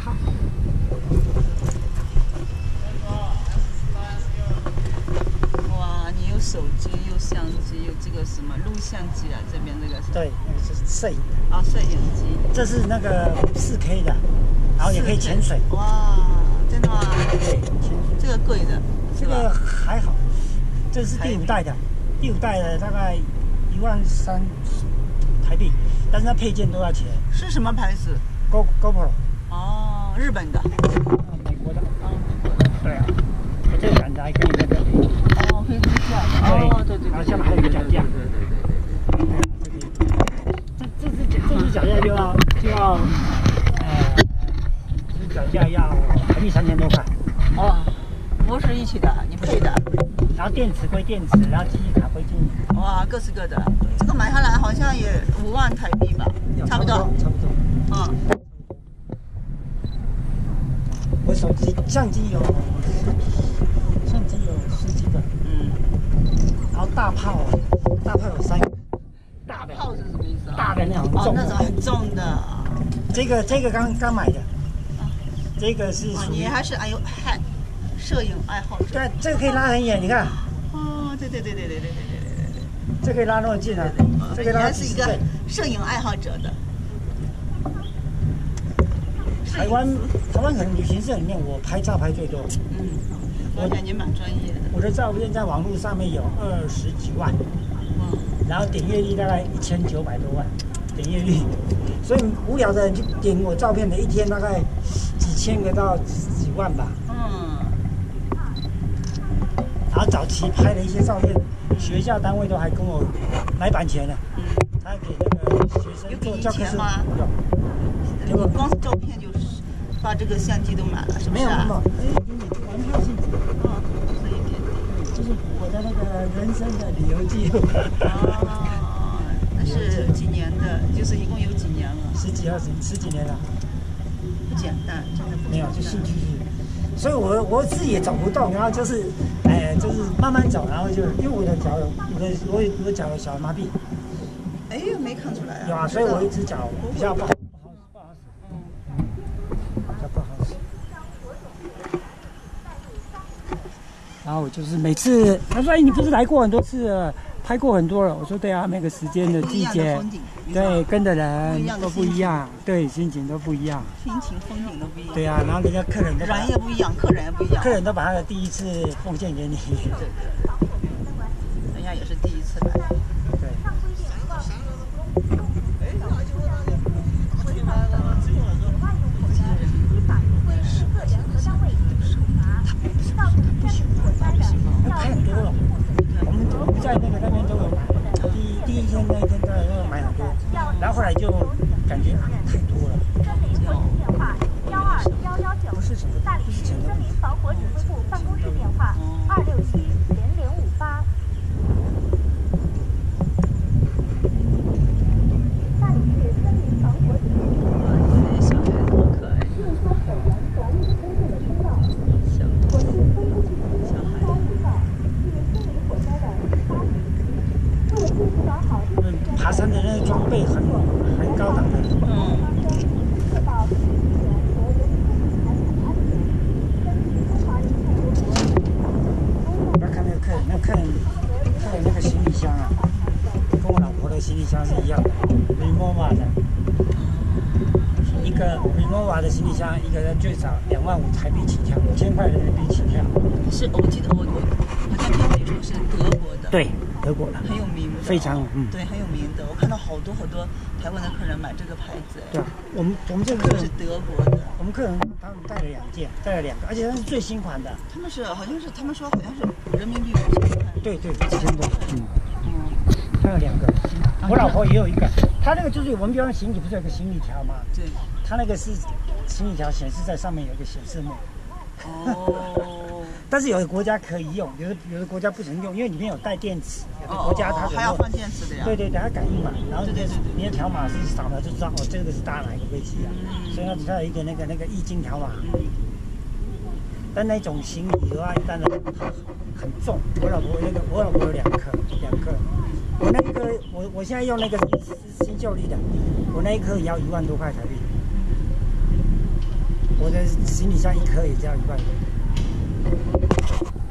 好。 哇，你有手机，有相机，有这个什么录像机啊？这边这个是？ 对，这是摄影的。啊，摄影机。 这是那个4K 的，然后也可以潜水。 哇，真的吗？ 对，潜水。 这个贵的。 这个还好，这是第5代的，第5代的大概13000台币，但是它配件都要钱。 是什么牌子 ？GoPro。 哦，日本的。 美国的。对啊，我这个杆子还可以那个。 哦，可以支架。哦，对对。 然后下面还有个脚架。这只脚架就要，这脚架要台币3000多块。 哦。不是一起的，你配的。 然后电池归电池，然后记忆卡归记忆卡。 哇，各是各的。这个买下来好像也5万台币吧，差不多。 差不多。 嗯。 我手机相机有10几个。嗯。然后大炮有3个。 大炮是什么意思啊？ 大的那种重。 哦，那种很重的。 这个刚买的。这个是属于。 你还是摄影爱好者。 对，这个可以拉很远，你看。 哦，对。 这可以拉那么近啊！这个还是一个摄影爱好者的。 台湾可能旅行社里面，我拍照拍最多。 嗯，我感觉蛮专业的。 我的照片在网络上面有20几万，然后点阅率大概1900多万点阅率，所以无聊的人就点我照片的，一天大概几千个到几万吧。然后早期拍的一些照片，学校单位都还跟我买版权呢。他给那个学生做教科书。 有。你光是照片就是把这个相机都买了，是不是？ 没有，玩票性质。 所以就是我的那个人生的旅游记录。 哦，那是几年的？就是一共有几年了 ？10几年了。 不简单，真的不简单。 没有，就兴趣。所以我自己也走不动，然后就是，就是慢慢走，然后就因为我的脚有的脚有小儿麻痹。 哎，没看出来啊。 有啊，所以我一只脚比较不好使。比较不好使。然后我就是每次他说：“哎，你不是来过很多次了，拍过很多了。”我说：“对啊，每个时间的季节，对，跟的人都不一样，对，心情都不一样， 心情风景都不一样。 对啊，然后人家客人也不一样，客人也不一样， 客人都把他的第一次奉献给你。 对，人家也是第一次来。 对。拍很多了，我们在那边都有买，第一天那一天都有买很多，然后后来就感觉太多了。不是什么，不是钱的问题。防火指挥部办公室电话2670058。大理市森林防火指挥部。 小孩子好可爱。 爬山的那个装备很高档的。不要看那个客人那个行李箱啊，跟我老婆的行李箱是一样的 ，Rimowa 的。一个 Rimowa 的行李箱，一个人最少25000台币起跳，5000块人民币起跳。 是，我记得我好像听你说是德国的。 对，德国的。 很有名的。 非常对，很有名的。我看到好多台湾的客人买这个牌子。 对啊，我们这个客人是德国的。 我们客人他们带了2件，带了2个，而且那是最新款的。 他们说好像是人民币5000块。 对，5000多。带了2个。我老婆也有一个，她那个就是我们比方行李不是有个行李条吗？ 对。 她那个是行李条显示在上面有一个显示幕。 哦。 但是有的国家可以用，有的国家不能用，因为里面有带电池。有的国家它还要放电池的呀。 对，它感应嘛，然后你的条码是扫描就知道这个是搭哪一个飞机啊。所以它有一个那个液晶条码。但那种行李的话，一般的很重。我老婆有2颗。我那个我现在用那个新秀丽的，我那一颗也要1万多块台币。 我的行李箱一颗也就要1万元。